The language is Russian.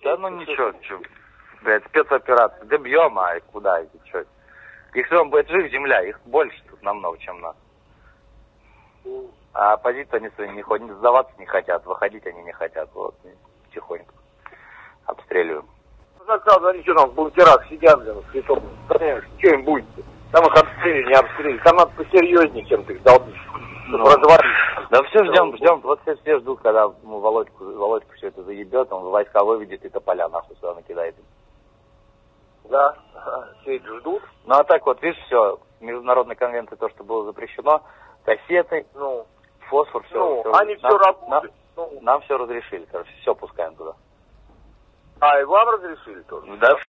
Да ну ничего, что, блядь, спецоперация. Да бьем, а куда идти, что? Если он будет жив, земля, их больше тут намного, чем нас. А оппозиция они свои не ходят, сдаваться не хотят, выходить они не хотят. Вот, тихонько обстреливаем. Заказывают, они что там в бункерах сидят, конечно, что им будет? Там их обстреливали, не обстреливали. Там надо посерьезнее чем-то их долбить. Да все ждем. Вот все ждут, когда Володьку все это заебет, он войска выведет и тополя нахуй сюда накидает. Да, все это ждут. Ну а так вот, видишь, все, международной конвенции, то, что было запрещено, кассеты, фосфор, все. Они все работают. Нам все разрешили, короче, все пускаем туда. А, и вам разрешили тоже? Да,